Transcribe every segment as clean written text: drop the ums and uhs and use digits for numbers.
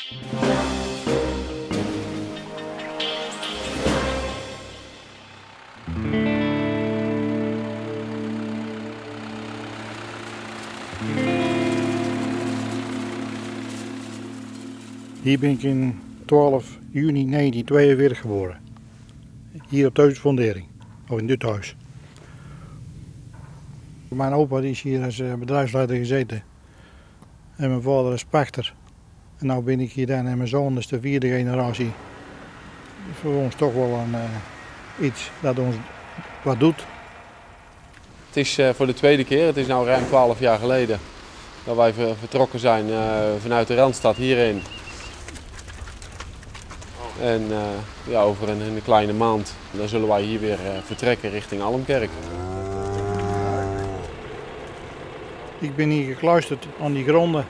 Hier ben ik in 12 juni 1942 geboren. Hier op deze fundering, of in dit huis. Mijn opa is hier als bedrijfsleider gezeten. En mijn vader is pachter. En nu ben ik hier dan en mijn zoon is de 4e generatie. Voor ons toch wel iets dat ons wat doet. Het is voor de tweede keer, het is nu ruim 12 jaar geleden dat wij vertrokken zijn vanuit de Randstad hierheen. En over een kleine maand dan zullen wij hier weer vertrekken richting Almkerk. Ik ben hier gekluisterd aan die gronden.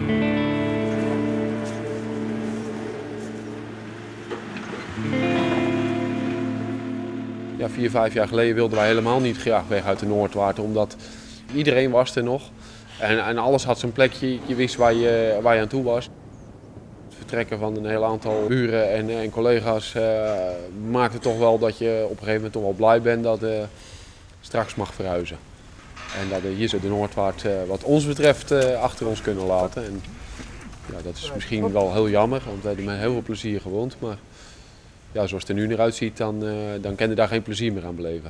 Ja, 4, 5 jaar geleden wilden wij helemaal niet graag weg uit de Noordwaard, omdat iedereen was er nog. En alles had zijn plekje, je wist waar je aan toe was. Het vertrekken van een heel aantal buren en collega's maakte toch wel dat je op een gegeven moment toch wel blij bent dat straks mag verhuizen. En dat we hier zo de Noordwaard wat ons betreft achter ons kunnen laten. En, ja, dat is misschien wel heel jammer, want we hebben met heel veel plezier gewoond. Maar ja, zoals het er nu eruit ziet, dan kan je daar geen plezier meer aan beleven.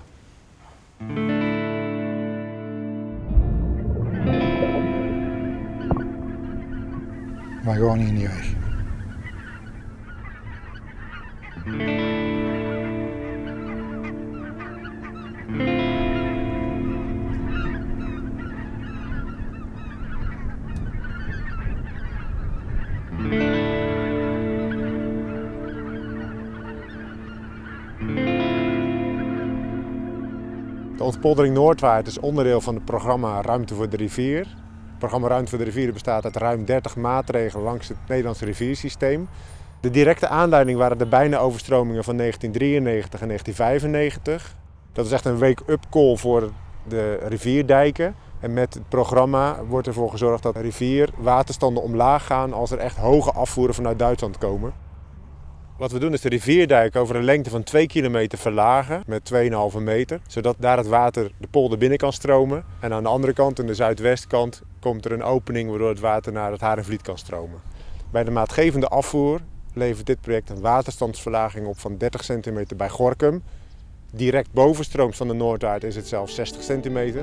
Wij gaan hier niet weg. De ontpoldering Noordwaard is onderdeel van het programma Ruimte voor de Rivier. Het programma Ruimte voor de Rivier bestaat uit ruim 30 maatregelen langs het Nederlandse riviersysteem. De directe aanleiding waren de bijna-overstromingen van 1993 en 1995. Dat is echt een wake-up call voor de rivierdijken. En met het programma wordt ervoor gezorgd dat rivierwaterstanden omlaag gaan als er echt hoge afvoeren vanuit Duitsland komen. Wat we doen is de rivierdijk over een lengte van 2 kilometer verlagen met 2,5 meter. Zodat daar het water de polder binnen kan stromen. En aan de andere kant, aan de zuidwestkant, komt er een opening waardoor het water naar het Haringvliet kan stromen. Bij de maatgevende afvoer levert dit project een waterstandsverlaging op van 30 centimeter bij Gorinchem. Direct bovenstrooms van de Noordwaard is het zelfs 60 centimeter.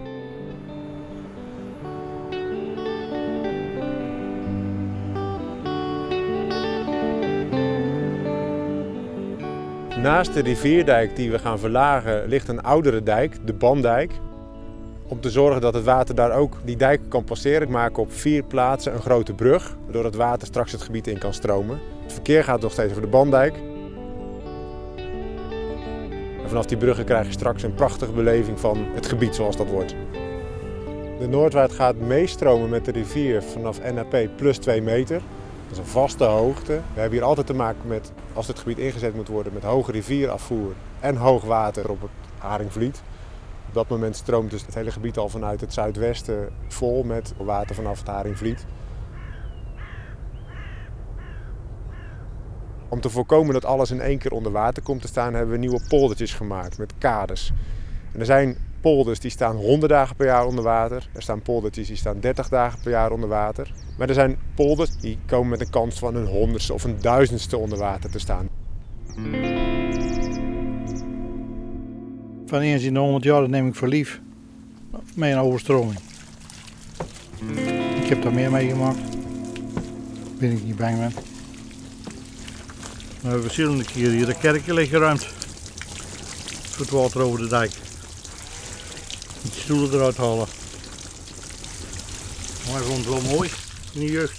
Naast de rivierdijk die we gaan verlagen ligt een oudere dijk, de Bandijk. Om te zorgen dat het water daar ook die dijk kan passeren, maken we op 4 plaatsen een grote brug, waardoor het water straks het gebied in kan stromen. Het verkeer gaat nog steeds over de Bandijk. En vanaf die bruggen krijg je straks een prachtige beleving van het gebied zoals dat wordt. De Noordwaard gaat meestromen met de rivier vanaf NAP plus 2 meter. Dat is een vaste hoogte. We hebben hier altijd te maken met, als het gebied ingezet moet worden, met hoge rivierafvoer en hoog water op het Haringvliet. Op dat moment stroomt dus het hele gebied al vanuit het zuidwesten vol met water vanaf het Haringvliet. Om te voorkomen dat alles in één keer onder water komt te staan, hebben we nieuwe poldertjes gemaakt met kades. En er zijn polders die staan 100 dagen per jaar onder water. Er staan poldertjes die staan 30 dagen per jaar onder water. Maar er zijn polders die komen met een kans van een 100ste of een 1000ste onder water te staan. Van eens in de 100 jaar dat neem ik voor lief. Met een overstroming. Ik heb daar meer meegemaakt. Daar ben ik niet bang mee. We hebben verschillende keren hier de kerken leeggeruimd. Voor het water over de dijk. De stoelen eruit halen. Maar ik vond het wel mooi in de jeugd.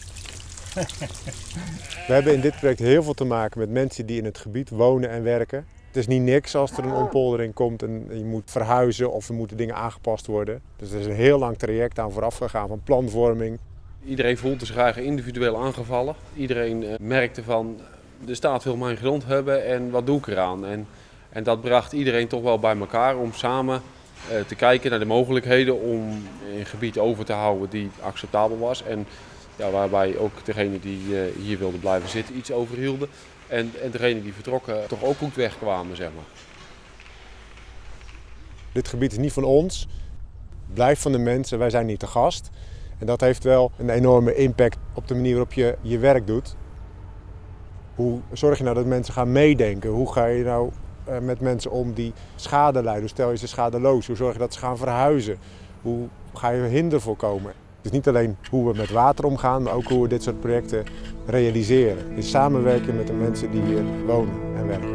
We hebben in dit project heel veel te maken met mensen die in het gebied wonen en werken. Het is niet niks als er een ontpoldering komt en je moet verhuizen of er moeten dingen aangepast worden. Dus er is een heel lang traject aan vooraf gegaan van planvorming. Iedereen voelt zich graag individueel aangevallen. Iedereen merkte van, er staat veel mijn grond hebben en wat doe ik eraan? En dat bracht iedereen toch wel bij elkaar om samen te kijken naar de mogelijkheden om een gebied over te houden die acceptabel was. En Ja, waarbij ook degene die hier wilden blijven zitten iets overhielden. En degene die vertrokken toch ook goed wegkwamen, zeg maar. Dit gebied is niet van ons, blijft van de mensen, wij zijn niet te gast. En dat heeft wel een enorme impact op de manier waarop je je werk doet. Hoe zorg je nou dat mensen gaan meedenken? Hoe ga je nou met mensen om die schade lijden? Hoe stel je ze schadeloos? Hoe zorg je dat ze gaan verhuizen? Hoe ga je hinder voorkomen? Het is niet alleen hoe we met water omgaan, maar ook hoe we dit soort projecten realiseren. In samenwerking met de mensen die hier wonen en werken.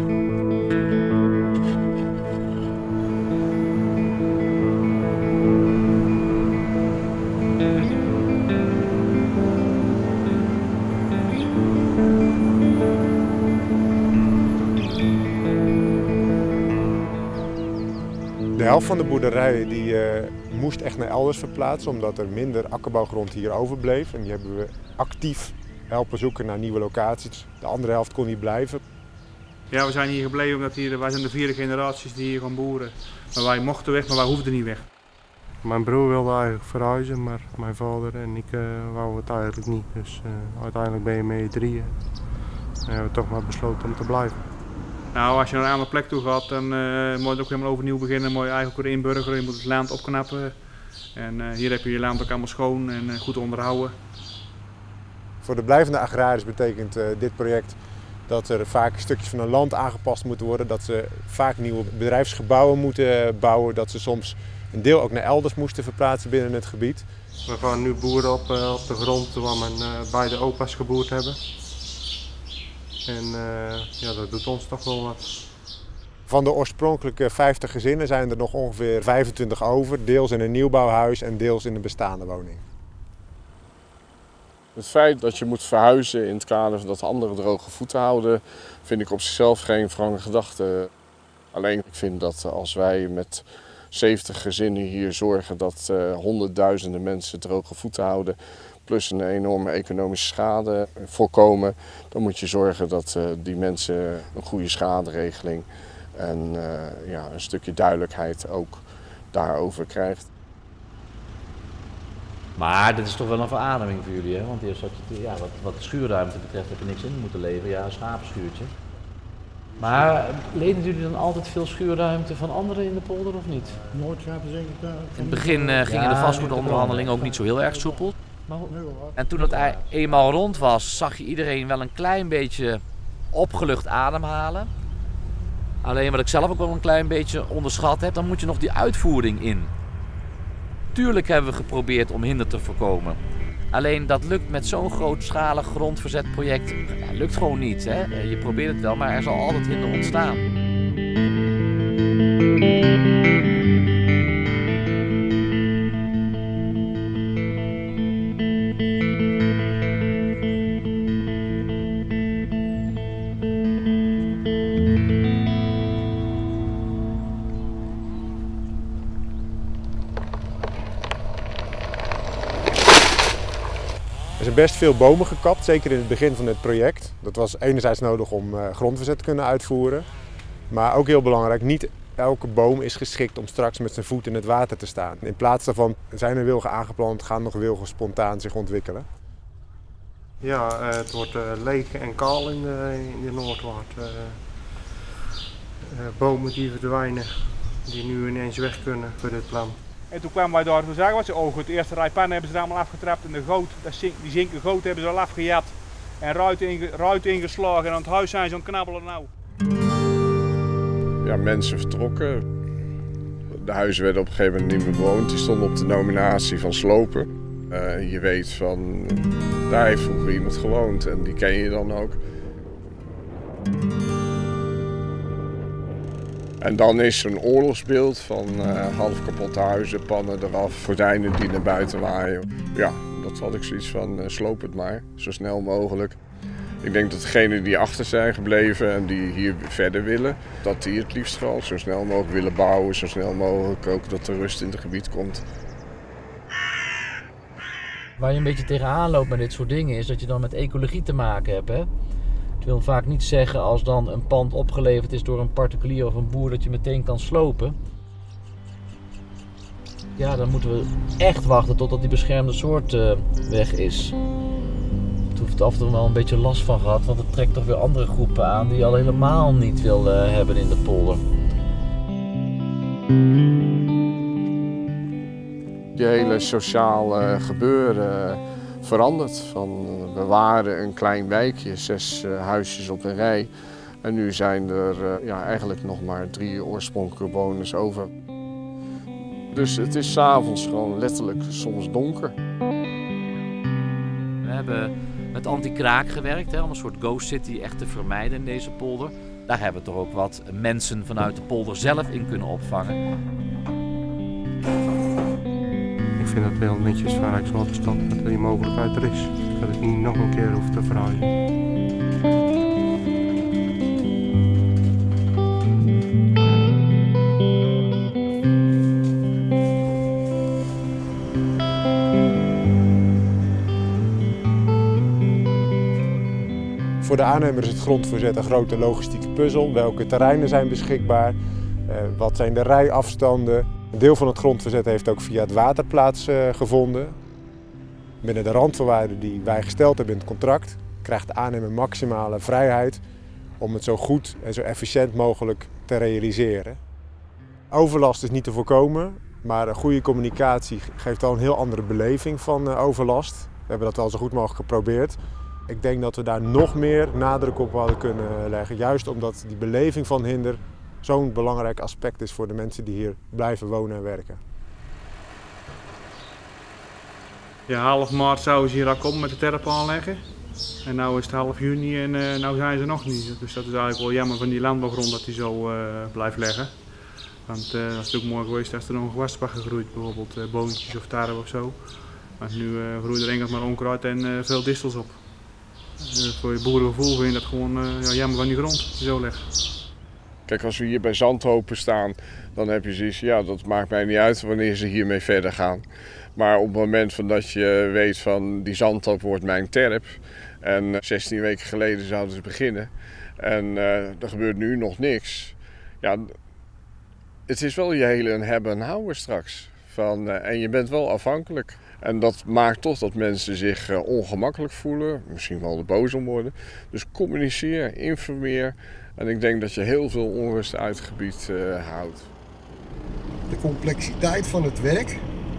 De helft van de boerderijen die moest echt naar elders verplaatsen omdat er minder akkerbouwgrond hier overbleef. En die hebben we actief helpen zoeken naar nieuwe locaties. De andere helft kon niet blijven. Ja, we zijn hier gebleven omdat wij zijn de 4e generaties die hier gaan boeren. Maar wij mochten weg, maar wij hoefden niet weg. Mijn broer wilde eigenlijk verhuizen, maar mijn vader en ik wouden het eigenlijk niet. Dus uiteindelijk ben je met je drieën. En hebben we toch maar besloten om te blijven. Nou, als je naar een andere plek toe gaat, dan moet je ook helemaal overnieuw beginnen. Moet je eigenlijk weer inburgeren, je moet het land opknappen. En hier heb je je land ook allemaal schoon en goed onderhouden. Voor de blijvende agrariërs betekent dit project dat er vaak stukjes van een land aangepast moeten worden. Dat ze vaak nieuwe bedrijfsgebouwen moeten bouwen. Dat ze soms een deel ook naar elders moesten verplaatsen binnen het gebied. We gaan nu boeren op de grond waar mijn beide opa's geboerd hebben. En ja, dat doet ons toch wel wat. Van de oorspronkelijke 50 gezinnen zijn er nog ongeveer 25 over. Deels in een nieuwbouwhuis en deels in een bestaande woning. Het feit dat je moet verhuizen in het kader van dat anderen droge voeten houden, vind ik op zichzelf geen wrange gedachte. Alleen ik vind dat als wij met 70 gezinnen hier zorgen dat honderdduizenden mensen droge voeten houden, plus een enorme economische schade voorkomen, dan moet je zorgen dat die mensen een goede schaderegeling en ja, een stukje duidelijkheid ook daarover krijgt. Maar dit is toch wel een verademing voor jullie, hè? Want eerst had je, ja, wat de schuurruimte betreft heb je niks in moeten leveren. Ja, een schapenschuurtje. Maar lenen jullie dan altijd veel schuurruimte van anderen in de polder of niet? Nooit schapenzinken. In het begin gingen de vastgoedonderhandelingen ook niet zo heel erg soepel. En toen het eenmaal rond was, zag je iedereen wel een klein beetje opgelucht ademhalen. Alleen wat ik zelf ook wel een klein beetje onderschat heb, dan moet je nog die uitvoering in. Tuurlijk hebben we geprobeerd om hinder te voorkomen. Alleen dat lukt met zo'n grootschalig grondverzetproject, ja, lukt gewoon niet. Hè? Je probeert het wel, maar er zal altijd hinder ontstaan. Er zijn best veel bomen gekapt, zeker in het begin van het project. Dat was enerzijds nodig om grondverzet te kunnen uitvoeren. Maar ook heel belangrijk, niet elke boom is geschikt om straks met zijn voet in het water te staan. In plaats daarvan zijn er wilgen aangeplant, gaan nog wilgen spontaan zich ontwikkelen. Ja, het wordt leeg en kaal in de Noordwaard. Bomen die verdwijnen, die nu ineens weg kunnen voor dit plan. En toen kwamen wij daar, toen zagen we ze, oh goed, de eerste rij pannen hebben ze er allemaal afgetrapt en de goot, die zinkengoot hebben ze al afgejat. En ruiten ingeslagen en aan het huis zijn ze aan het knabbelen nou. Ja, mensen vertrokken. De huizen werden op een gegeven moment niet meer bewoond. Die stonden op de nominatie van slopen. Je weet van, daar heeft vroeger iemand gewoond en die ken je dan ook. En dan is er een oorlogsbeeld van half kapotte huizen, pannen eraf, gordijnen die naar buiten waaien. Ja, dat had ik zoiets van, sloop het maar, zo snel mogelijk. Ik denk dat degenen die achter zijn gebleven en die hier verder willen, dat die het liefst wel zo snel mogelijk willen bouwen, zo snel mogelijk ook dat er rust in het gebied komt. Waar je een beetje tegenaan loopt met dit soort dingen is dat je dan met ecologie te maken hebt. Hè? Het wil vaak niet zeggen als dan een pand opgeleverd is door een particulier of een boer dat je meteen kan slopen. Ja, dan moeten we echt wachten totdat die beschermde soort weg is. Daar heeft af en toe wel een beetje last van gehad, want het trekt toch weer andere groepen aan die je al helemaal niet wil hebben in de polder. Je hele sociale gebeuren verandert. We waren een klein wijkje, 6 huisjes op een rij. En nu zijn er eigenlijk nog maar 3 oorspronkelijke bewoners over. Dus het is 's avonds gewoon letterlijk soms donker. We hebben met anti-kraak gewerkt, om een soort ghost city echt te vermijden in deze polder. Daar hebben we toch ook wat mensen vanuit de polder zelf in kunnen opvangen. Ik vind het heel netjes van Rijkswaterstaat dat die mogelijkheid er is. Dat ik niet nog een keer hoef te verhuizen. Voor de aannemer is het grondverzet een grote logistieke puzzel. Welke terreinen zijn beschikbaar? Wat zijn de rijafstanden? Een deel van het grondverzet heeft ook via het water plaatsgevonden. Binnen de randvoorwaarden die wij gesteld hebben in het contract krijgt de aannemer maximale vrijheid om het zo goed en zo efficiënt mogelijk te realiseren. Overlast is niet te voorkomen, maar een goede communicatie geeft al een heel andere beleving van overlast. We hebben dat wel zo goed mogelijk geprobeerd. Ik denk dat we daar nog meer nadruk op hadden kunnen leggen, juist omdat die beleving van hinder zo'n belangrijk aspect is voor de mensen die hier blijven wonen en werken. Ja, half maart zouden ze hier al komen met de terp aanleggen. En nu is het half juni en nu zijn ze nog niet. Dus dat is eigenlijk wel jammer van die landbouwgrond dat die zo blijft leggen. Want het is natuurlijk mooi geweest als er nog een gewas was gegroeid, bijvoorbeeld boontjes of tarwe of zo. Maar nu groeit er enkel maar onkruid en veel distels op. Voor je boerengevoel vind je dat gewoon jammer van die grond die zo legt. Kijk, als we hier bij Zandhopen staan, dan heb je zoiets, ja, dat maakt mij niet uit wanneer ze hiermee verder gaan. Maar op het moment van dat je weet van die Zandhoop wordt mijn terp en 16 weken geleden zouden ze beginnen en er gebeurt nu nog niks. Ja, het is wel je hele hebben en houden straks. En je bent wel afhankelijk. En dat maakt toch dat mensen zich ongemakkelijk voelen, misschien wel er boos om worden. Dus communiceer, informeer. En ik denk dat je heel veel onrust uit het gebied houdt. De complexiteit van het werk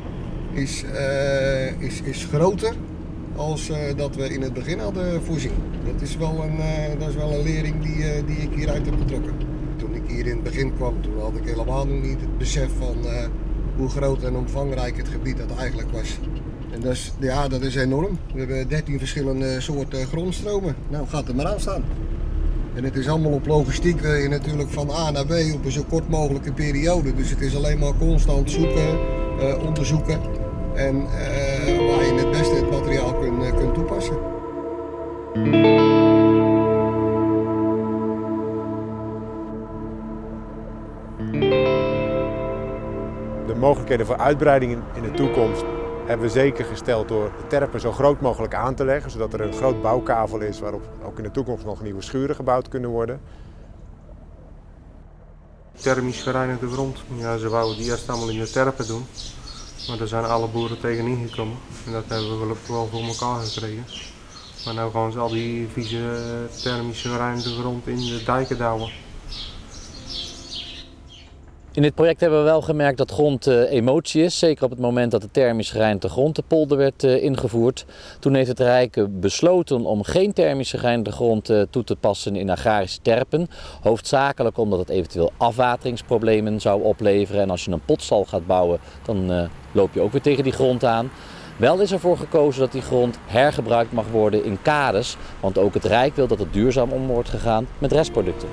is groter als dat we in het begin hadden voorzien. Dat is wel een lering die ik hieruit heb getrokken. Toen ik hier in het begin kwam, toen had ik helemaal nog niet het besef van hoe groot en omvangrijk het gebied dat eigenlijk was. En dat is enorm. We hebben 13 verschillende soorten grondstromen. Nou, gaat er maar aan staan. En het is allemaal op logistiek natuurlijk van A naar B op een zo kort mogelijke periode. Dus het is alleen maar constant zoeken, onderzoeken en waar je het beste het materiaal kunt toepassen. De mogelijkheden voor uitbreidingen in de toekomst hebben we zeker gesteld door de terpen zo groot mogelijk aan te leggen, zodat er een groot bouwkavel is waarop ook in de toekomst nog nieuwe schuren gebouwd kunnen worden. Thermisch gereinigde grond. Ja, ze wouden die eerst allemaal in de terpen doen, maar daar zijn alle boeren tegenin gekomen en dat hebben we gelukkig wel voor elkaar gekregen. Maar nu gaan ze al die vieze thermisch gereinigde grond in de dijken douwen. In dit project hebben we wel gemerkt dat grond emotie is. Zeker op het moment dat de thermisch gereinigde grond de polder werd ingevoerd. Toen heeft het Rijk besloten om geen thermisch gereinigde grond toe te passen in agrarische terpen. Hoofdzakelijk omdat het eventueel afwateringsproblemen zou opleveren. En als je een potstal gaat bouwen, dan loop je ook weer tegen die grond aan. Wel is ervoor gekozen dat die grond hergebruikt mag worden in kades. Want ook het Rijk wil dat het duurzaam om wordt gegaan met restproducten.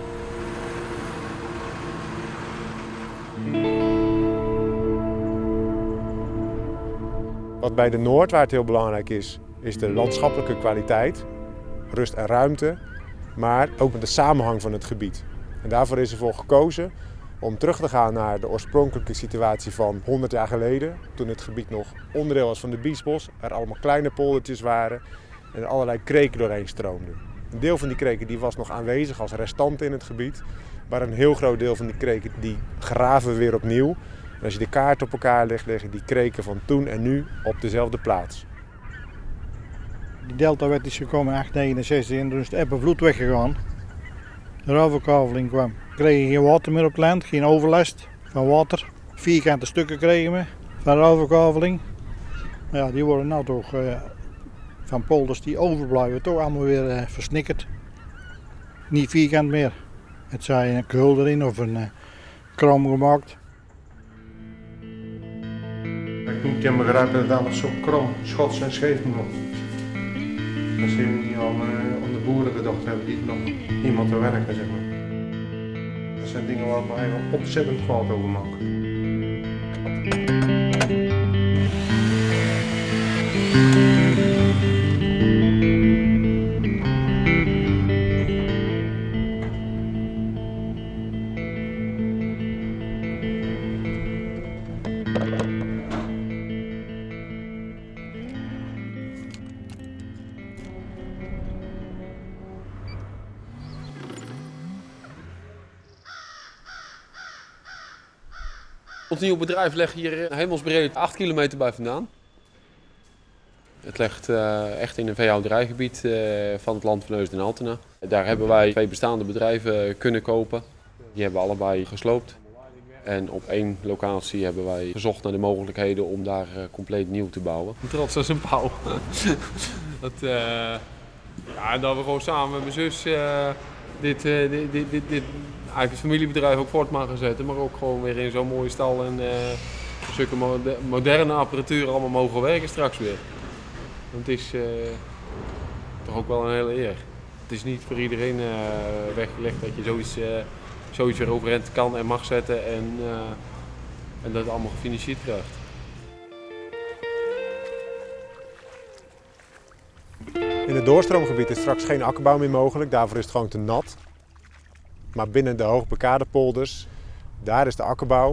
Wat bij de Noordwaard heel belangrijk is de landschappelijke kwaliteit, rust en ruimte, maar ook met de samenhang van het gebied. En daarvoor is ervoor gekozen om terug te gaan naar de oorspronkelijke situatie van 100 jaar geleden, toen het gebied nog onderdeel was van de Biesbos, er allemaal kleine poldertjes waren en allerlei kreken doorheen stroomden. Een deel van die kreken die was nog aanwezig als restant in het gebied, maar een heel groot deel van die kreken die graven we weer opnieuw. En als je de kaart op elkaar legt, liggen die kreken van toen en nu op dezelfde plaats. Die deltawet is gekomen in 1869 en toen is de Ebbenvloed weggegaan. De ruilverkaveling kwam. We kregen geen water meer op het land, geen overlast van water. Vierkante stukken kregen we van ruilverkaveling. Maar ja, die worden nou toch van polders die overblijven toch allemaal weer versnikkerd. Niet vierkant meer. Het zij een keul erin of een kram gemaakt. Ik moet je begrijpen dat het alles zo krom, schots en scheef moet. Dat ze niet aan de boeren gedacht hebben die nog iemand te werken, zeg maar. Dat zijn dingen waar ik me eigenlijk ontzettend kwaad over maak. Ons nieuwe bedrijf ligt hier hemelsbreed 8 kilometer bij vandaan. Het ligt echt in een veehouderijgebied van het land van Neusden en Altena. Daar hebben wij 2 bestaande bedrijven kunnen kopen. Die hebben we allebei gesloopt. En op 1 locatie hebben wij gezocht naar de mogelijkheden om daar compleet nieuw te bouwen. Trots als een pauw. Dat we gewoon samen met mijn zus dit eigenlijk het familiebedrijf ook voort mogen zetten, maar ook gewoon weer in zo'n mooie stal en zulke moderne apparatuur allemaal mogen werken straks weer. Want het is toch ook wel een hele eer. Het is niet voor iedereen weggelegd dat je zoiets weer overeind kan en mag zetten en dat het allemaal gefinancierd krijgt. In het doorstroomgebied is straks geen akkerbouw meer mogelijk, daarvoor is het gewoon te nat. Maar binnen de hoogbekade polders, daar is de akkerbouw.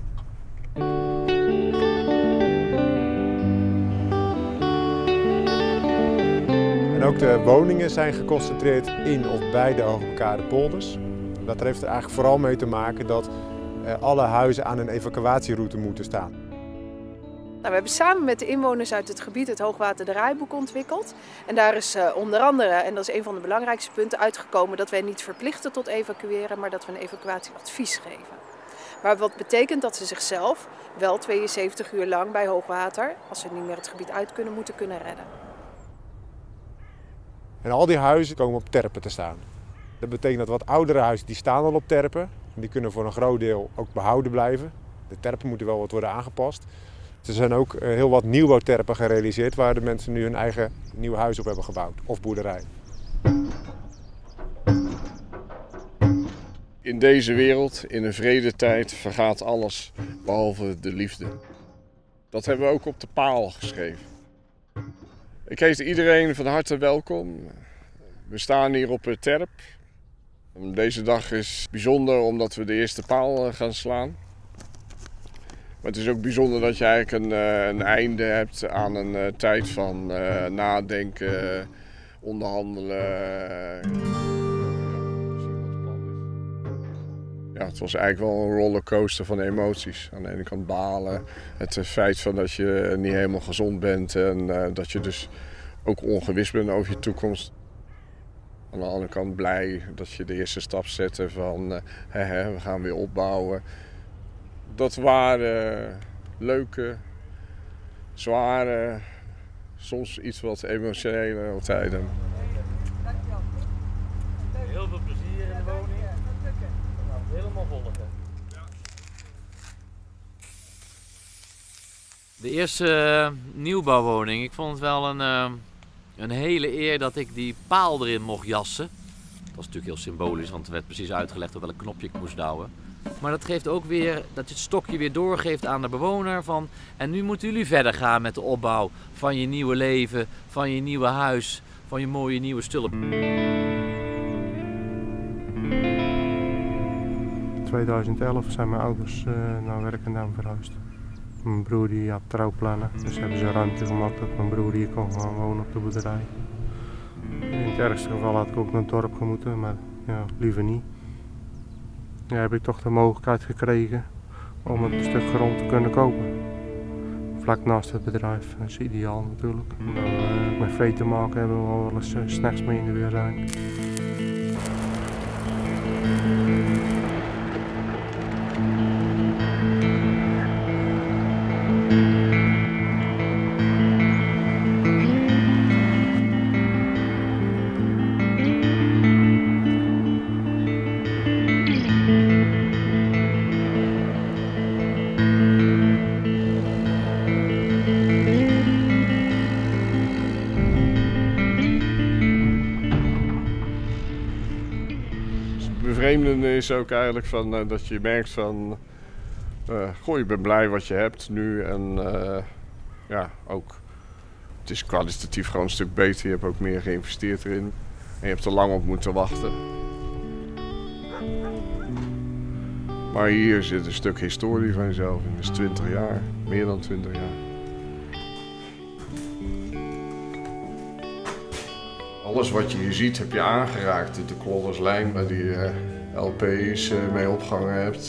En ook de woningen zijn geconcentreerd in of bij de hoogbekade polders. Dat heeft er eigenlijk vooral mee te maken dat alle huizen aan een evacuatieroute moeten staan. We hebben samen met de inwoners uit het gebied het hoogwaterdraaiboek ontwikkeld. En daar is onder andere, en dat is een van de belangrijkste punten, uitgekomen dat wij niet verplichten tot evacueren, maar dat we een evacuatieadvies geven. Maar wat betekent dat ze zichzelf wel 72 uur lang bij hoogwater, als ze niet meer het gebied uit kunnen, moeten kunnen redden. En al die huizen komen op terpen te staan. Dat betekent dat wat oudere huizen die staan al op terpen. Die kunnen voor een groot deel ook behouden blijven. De terpen moeten wel wat worden aangepast. Er zijn ook heel wat nieuwbouwterpen gerealiseerd waar de mensen nu hun eigen nieuw huis op hebben gebouwd, of boerderij. In deze wereld, in een vredetijd, vergaat alles behalve de liefde. Dat hebben we ook op de paal geschreven. Ik heet iedereen van harte welkom. We staan hier op het terp. Deze dag is bijzonder omdat we de eerste paal gaan slaan. Maar het is ook bijzonder dat je eigenlijk een einde hebt aan een tijd van nadenken, onderhandelen. Ja, het was eigenlijk wel een rollercoaster van emoties. Aan de ene kant balen, het feit van dat je niet helemaal gezond bent en dat je dus ook ongewis bent over je toekomst. Aan de andere kant blij dat je de eerste stap zette van we gaan weer opbouwen. Dat waren leuke, zware, soms iets wat emotionele tijden. Heel veel plezier in de woning. Helemaal volgen. De eerste nieuwbouwwoning. Ik vond het wel een hele eer dat ik die paal erin mocht jassen. Dat was natuurlijk heel symbolisch, want er werd precies uitgelegd op welk knopje ik moest douwen. Maar dat geeft ook weer dat je het stokje weer doorgeeft aan de bewoner van en nu moeten jullie verder gaan met de opbouw van je nieuwe leven, van je nieuwe huis, van je mooie nieuwe stulp. 2011 zijn mijn ouders naar Werkendam verhuisd. Mijn broer die had trouwplannen, dus hebben ze ruimte gemaakt dat mijn broer hier kon gaan wonen op de boerderij. In het ergste geval had ik ook naar het dorp moeten, maar ja, liever niet. Ja, heb ik toch de mogelijkheid gekregen om een stuk grond te kunnen kopen. Vlak naast het bedrijf, dat is ideaal natuurlijk. Nou, met vee te maken hebben we wel eens 's nachts mee in de weer zijn. Bevreemdende is ook eigenlijk van, dat je merkt van, goh, je bent blij wat je hebt nu en ja, ook, het is kwalitatief gewoon een stuk beter. Je hebt ook meer geïnvesteerd erin en je hebt er lang op moeten wachten. Maar hier zit een stuk historie van jezelf in, dus 20 jaar, meer dan 20 jaar. Alles wat je hier ziet heb je aangeraakt. De klodders lijm waar die LP's mee opgehangen hebt.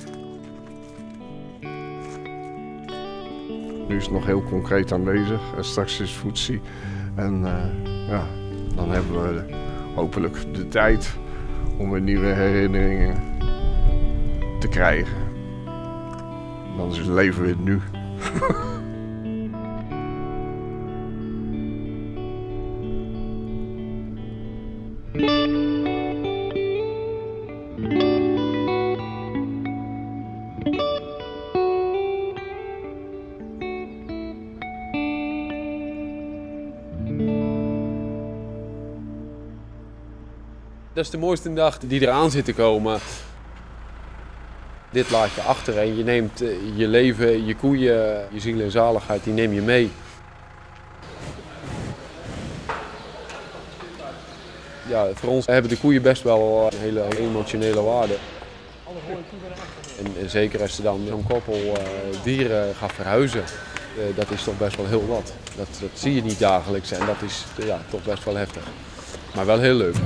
Nu is het nog heel concreet aanwezig. Straks is voetzie. En ja, dan hebben we hopelijk de tijd om weer nieuwe herinneringen te krijgen. Dan leven we het nu. Dat is de mooiste dag die eraan zit te komen. Dit laat je achter en je neemt je leven, je koeien, je ziel en zaligheid, die neem je mee. Ja, voor ons hebben de koeien best wel een hele emotionele waarde. En zeker als er dan zo'n koppel dieren gaat verhuizen, dat is toch best wel heel wat. Dat zie je niet dagelijks en dat is ja, toch best wel heftig. Maar wel heel leuk.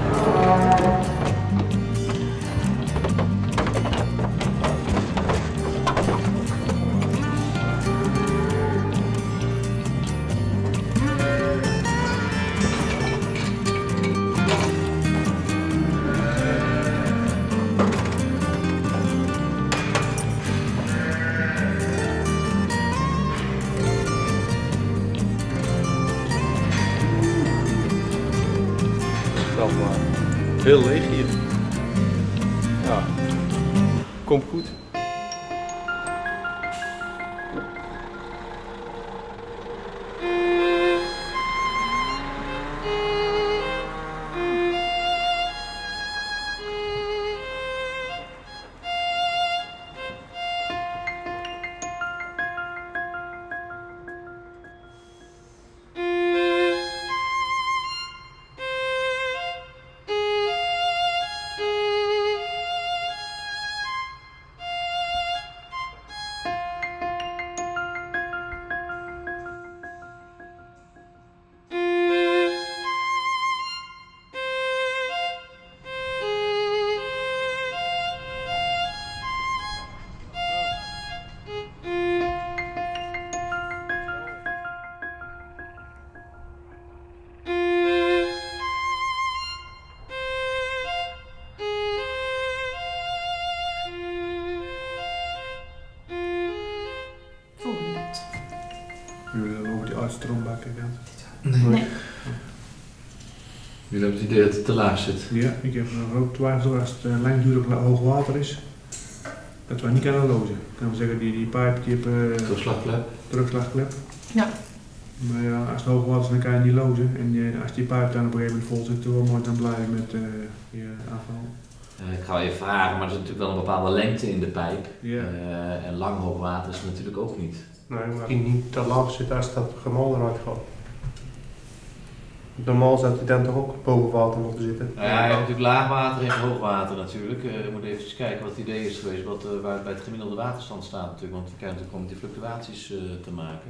Heel leeg hier. Ja, komt goed. Jullie hebben over die uitstroombaak gekend? Nee. Jullie hebben het idee dat het te laag zit? Ja, ik heb er ook twijfel als het langdurig hoog water is, dat we niet kunnen lozen. Kan we zeggen, die pijp die heeft terugslagklep. Ja. Maar ja, als het hoog water is, dan kan je niet lozen. En als die pijp dan op een gegeven moment vol zit, dan moet je dan blijven met je afval. Ik ga je vragen, maar er is natuurlijk wel een bepaalde lengte in de pijp. Ja. En lang hoog water is het natuurlijk ook niet. Nee, maar die niet te laag zit als dat gemol eruit gaat. Normaal zou hij dan toch ook boven water moeten zitten? Nou ja, je hebt natuurlijk laagwater en hoogwater natuurlijk. Je moet even kijken wat het idee is geweest, waar het bij het gemiddelde waterstand staat natuurlijk. Want we krijgen natuurlijk om die fluctuaties te maken.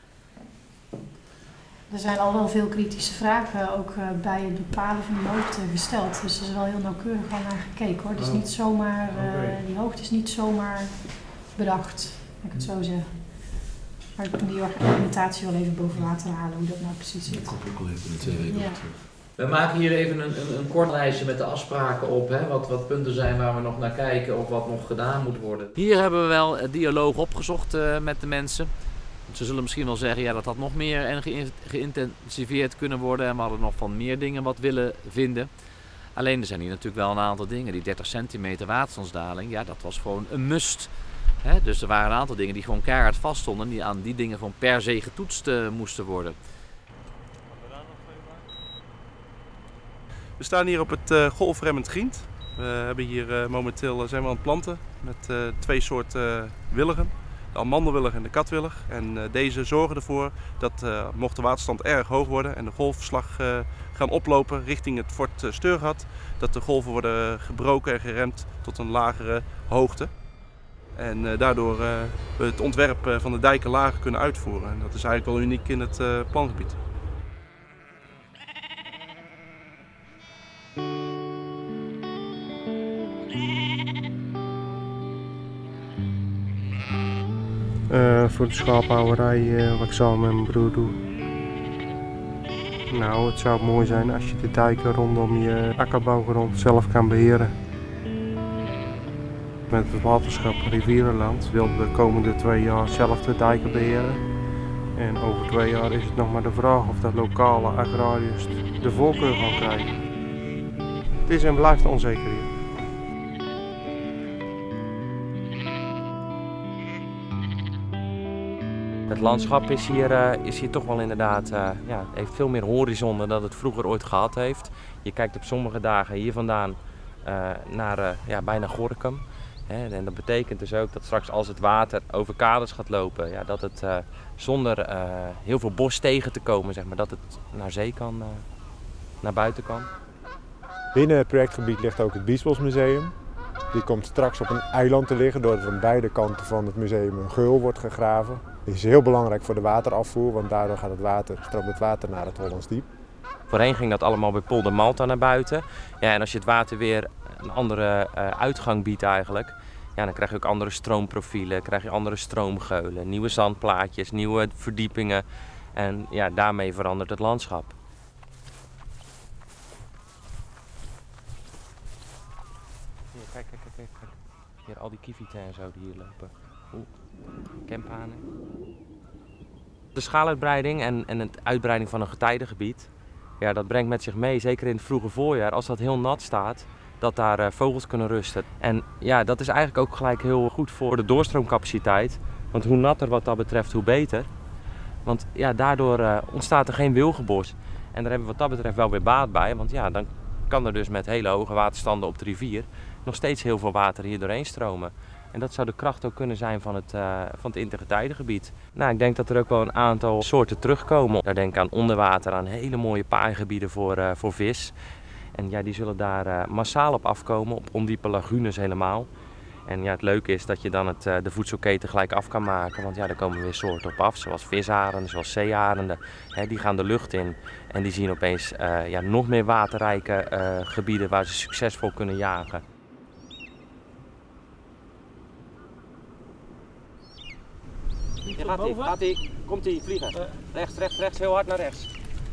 Er zijn al wel veel kritische vragen ook bij het bepalen van die hoogte gesteld. Dus er is wel heel nauwkeurig al naar gekeken hoor. Het is niet zomaar, die hoogte is niet zomaar bedacht, laat ik het zo zeggen. Maar ik kan die argumentatie wel even boven water halen, hoe dat nou precies zit. Dat komt ook al even in de 2 weken Ja. terug. We maken hier even een kort lijstje met de afspraken op, hè? Wat punten zijn waar we nog naar kijken of wat nog gedaan moet worden. Hier hebben we wel dialoog opgezocht met de mensen. Ze zullen misschien wel zeggen, ja, dat had nog meer en geïntensiveerd kunnen worden en we hadden nog van meer dingen wat willen vinden. Alleen er zijn hier natuurlijk wel een aantal dingen. Die 30 centimeter waterstandsdaling, ja, dat was gewoon een must. Dus er waren een aantal dingen die gewoon keihard vaststonden, die aan die dingen gewoon per se getoetst moesten worden. We staan hier op het golfremmend griend. We hebben hier momenteel zijn we aan het planten met 2 soorten willigen. De amandelwillig en de katwillig. En deze zorgen ervoor dat mocht de waterstand erg hoog worden en de golfslag gaan oplopen richting het Fort Steurgat, dat de golven worden gebroken en geremd tot een lagere hoogte. En daardoor we het ontwerp van de dijken lager kunnen uitvoeren. En dat is eigenlijk wel uniek in het plangebied. Voor de schaaphouderij wat ik samen met mijn broer doe. Nou, het zou mooi zijn als je de dijken rondom je akkerbouwgrond zelf kan beheren. Met het waterschap Rivierenland wil de komende 2 jaar zelf de dijken beheren. En over 2 jaar is het nog maar de vraag of dat lokale agrariërs de voorkeur gaan krijgen. Het is en blijft onzeker hier. Het landschap is hier toch wel inderdaad, ja, heeft veel meer horizonnen dan het vroeger ooit gehad heeft. Je kijkt op sommige dagen hier vandaan naar ja, bijna Gorinchem. En dat betekent dus ook dat straks als het water over kades gaat lopen, ja, dat het zonder heel veel bos tegen te komen, zeg maar, dat het naar zee kan, naar buiten kan. Binnen het projectgebied ligt ook het Biesbosmuseum. Die komt straks op een eiland te liggen doordat er aan beide kanten van het museum een geul wordt gegraven. Die is heel belangrijk voor de waterafvoer, want daardoor gaat stroomt het water naar het Hollandsdiep. Voorheen ging dat allemaal bij Polder Malta naar buiten. Ja, en als je het water weer een andere uitgang biedt eigenlijk, ja, dan krijg je ook andere stroomprofielen, krijg je andere stroomgeulen, nieuwe zandplaatjes, nieuwe verdiepingen. En ja, daarmee verandert het landschap. Hier, kijk. Hier, al die kievieten en zo die hier lopen. Kemphanen. De schaaluitbreiding en het uitbreiding van een getijdengebied, ja, dat brengt met zich mee, zeker in het vroege voorjaar, als dat heel nat staat, dat daar vogels kunnen rusten. En ja, dat is eigenlijk ook gelijk heel goed voor de doorstroomcapaciteit. Want hoe natter wat dat betreft, hoe beter. Want ja, daardoor ontstaat er geen wilgenbos. En daar hebben we wat dat betreft wel weer baat bij. Want ja, dan kan er dus met hele hoge waterstanden op de rivier nog steeds heel veel water hier doorheen stromen. En dat zou de kracht ook kunnen zijn van het intergetijdengebied. Nou, ik denk dat er ook wel een aantal soorten terugkomen. Daar denk ik aan onderwater, aan hele mooie paaigebieden voor vis. En ja, die zullen daar massaal op afkomen, op ondiepe lagunes helemaal. En ja, het leuke is dat je dan de voedselketen gelijk af kan maken. Want ja, daar komen weer soorten op af, zoals visarenden, zoals zeearenden. Die gaan de lucht in en die zien opeens ja, nog meer waterrijke gebieden waar ze succesvol kunnen jagen. Ja, gaat-ie. Komt-ie, vliegen. Rechts, heel hard naar rechts.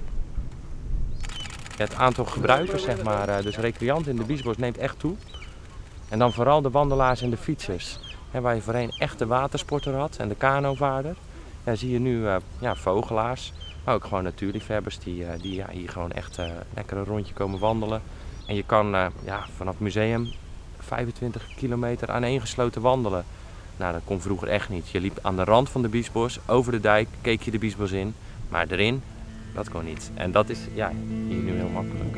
Het aantal gebruikers, zeg maar, dus recreanten in de Biesbos neemt echt toe. En dan vooral de wandelaars en de fietsers. Waar je voorheen echt de watersporter had en de kanovaarder. Ja, zie je nu ja, vogelaars, maar ook gewoon natuurliefhebbers die ja, hier gewoon echt lekker een rondje komen wandelen. En je kan ja, vanaf het museum 25 kilometer aaneengesloten wandelen. Nou, dat kon vroeger echt niet. Je liep aan de rand van de Biesbos, over de dijk, keek je de Biesbos in. Maar erin, dat kon niet. En dat is ja, hier nu heel makkelijk.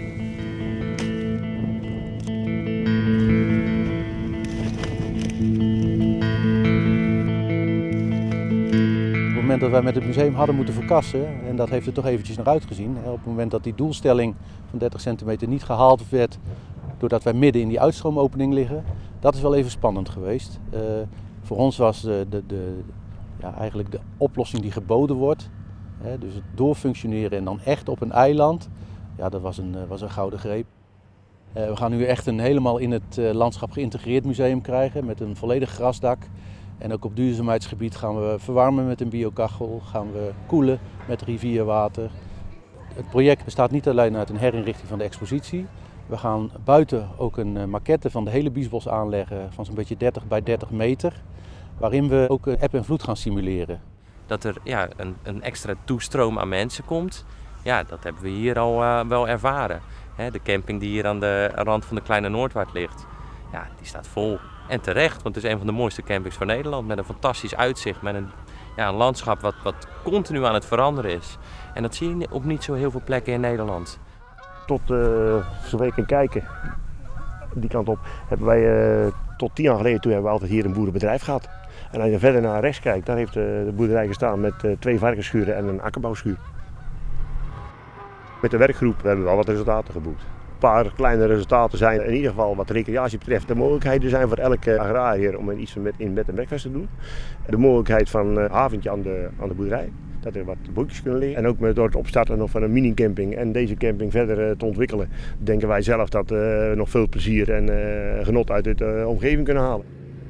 Op het moment dat wij met het museum hadden moeten verkassen, en dat heeft er toch eventjes naar uitgezien, op het moment dat die doelstelling van 30 centimeter niet gehaald werd, doordat wij midden in die uitstroomopening liggen, dat is wel even spannend geweest. Voor ons was ja, eigenlijk de oplossing die geboden wordt, dus het doorfunctioneren en dan echt op een eiland, ja, dat was een gouden greep. We gaan nu echt een helemaal in het landschap geïntegreerd museum krijgen met een volledig grasdak. En ook op duurzaamheidsgebied gaan we verwarmen met een biokachel, gaan we koelen met rivierwater. Het project bestaat niet alleen uit een herinrichting van de expositie. We gaan buiten ook een maquette van de hele Biesbos aanleggen van zo'n beetje 30 bij 30 meter. Waarin we ook eb en vloed gaan simuleren. Dat er een extra toestroom aan mensen komt, ja, dat hebben we hier al wel ervaren. De camping die hier aan de rand van de Kleine Noordwaard ligt, ja, die staat vol. En terecht, want het is een van de mooiste campings van Nederland. Met een fantastisch uitzicht, met een landschap wat continu aan het veranderen is. En dat zie je op niet zo heel veel plekken in Nederland. Tot zover ik kan kijken, die kant op, hebben wij tot 10 jaar geleden hebben we altijd hier een boerenbedrijf gehad. En als je verder naar rechts kijkt, daar heeft de boerderij gestaan met 2 varkensschuren en een akkerbouwschuur. Met de werkgroep hebben we al wat resultaten geboekt. Een paar kleine resultaten zijn in ieder geval wat recreatie betreft de mogelijkheden zijn voor elke agrariër om iets met een bed en breakfast te doen. De mogelijkheid van een haventje aan de boerderij, dat er wat bootjes kunnen liggen. En ook door het opstarten nog van een minicamping en deze camping verder te ontwikkelen, denken wij zelf dat we nog veel plezier en genot uit de omgeving kunnen halen.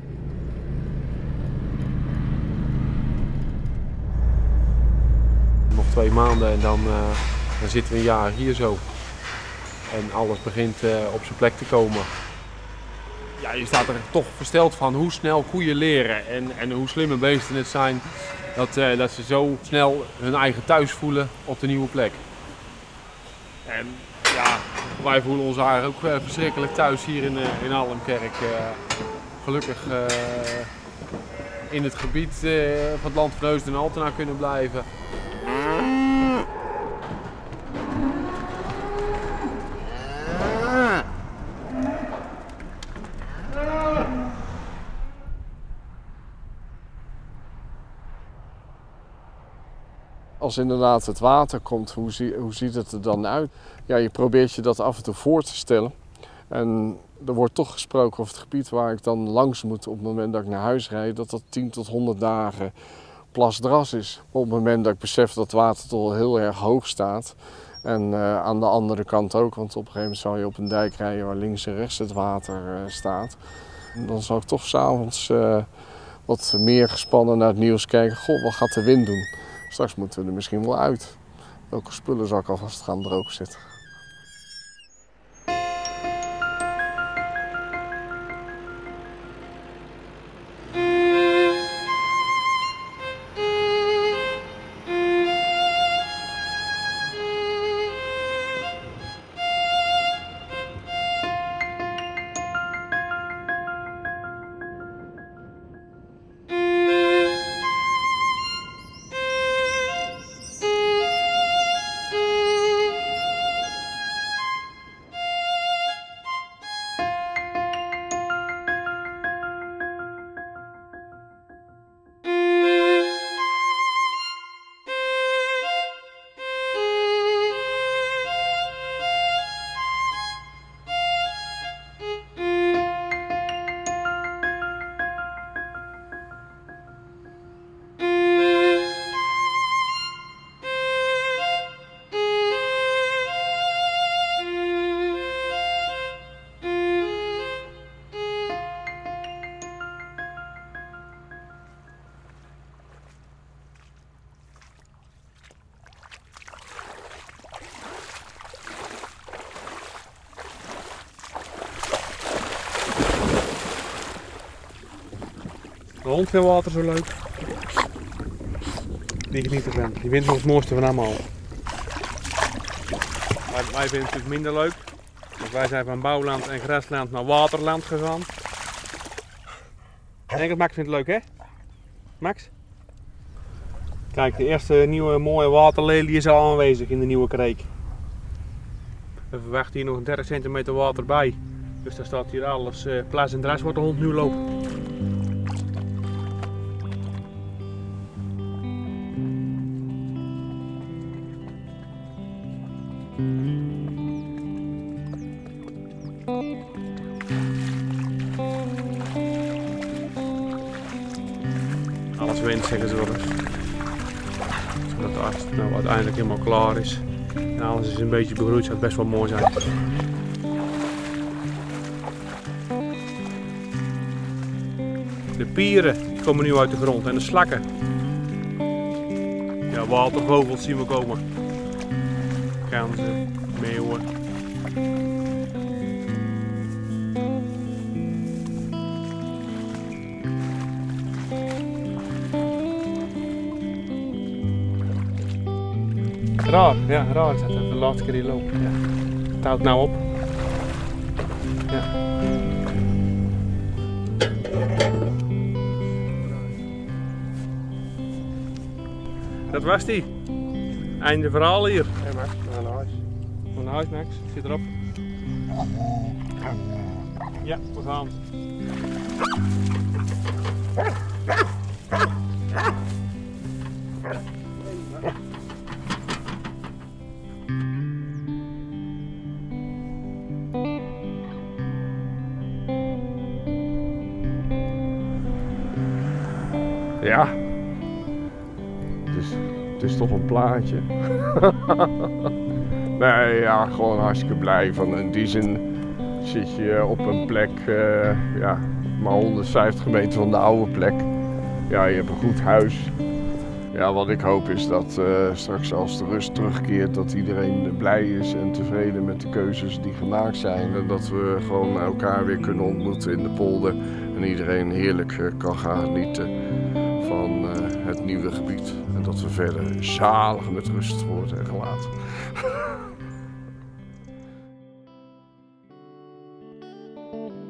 Nog 2 maanden en dan zitten we een jaar hier zo. En alles begint op zijn plek te komen. Ja, je staat er toch versteld van hoe snel koeien leren en hoe slimme beesten het zijn. Dat ze zo snel hun eigen thuis voelen op de nieuwe plek. En ja, wij voelen ons eigenlijk ook verschrikkelijk thuis hier in Allemkerk. Gelukkig in het gebied van het land van Heusden en Altena kunnen blijven. Als inderdaad het water komt, hoe ziet het er dan uit? Ja, je probeert je dat af en toe voor te stellen. En er wordt toch gesproken over het gebied waar ik dan langs moet op het moment dat ik naar huis rijd, dat 10 tot 100 dagen plasdras is. Op het moment dat ik besef dat het water toch heel erg hoog staat. En aan de andere kant ook, want op een gegeven moment zal je op een dijk rijden waar links en rechts het water staat. Dan zal ik toch 's avonds wat meer gespannen naar het nieuws kijken. Goh, wat gaat de wind doen? Straks moeten we er misschien wel uit. Welke spullen zal ik alvast gaan droog zetten? De hond vindt water zo leuk. Die geniet ervan. Die vindt nog het mooiste van allemaal. Maar wij vinden het natuurlijk minder leuk. Dus wij zijn van bouwland en grasland naar waterland gegaan. Ik denk dat Max vindt het leuk, hè? Max? Kijk, de eerste nieuwe mooie waterlelie is al aanwezig in de nieuwe kreek. We verwachten hier nog 30 centimeter water bij. Dus daar staat hier alles plas en dras waar de hond nu loopt. Alles wint, zeggen ze wel eens. Zodat als het nou uiteindelijk helemaal klaar is en alles is een beetje begroeid, zou het best wel mooi zijn. De pieren komen nu uit de grond. En de slakken. Ja, watervogels zien we komen. Ganzen, meeuwen. Raar, ja, raar is dat. De laatste keer die loopt. Ja. Het houdt nou op. Ja. Dat was die. Einde verhaal hier. Hey Max, we gaan naar huis. We gaan naar huis, Max. Zit erop. Ja, we gaan. Ja, het is toch een plaatje. Nee, ja, gewoon hartstikke blij van. In die zin zit je op een plek, ja, maar 150 meter van de oude plek. Ja, je hebt een goed huis. Ja, wat ik hoop is dat straks als de rust terugkeert, dat iedereen blij is en tevreden met de keuzes die gemaakt zijn. En dat we gewoon elkaar weer kunnen ontmoeten in de polder en iedereen heerlijk kan gaan genieten van het nieuwe gebied. En dat we verder zalig met rust worden gelaten.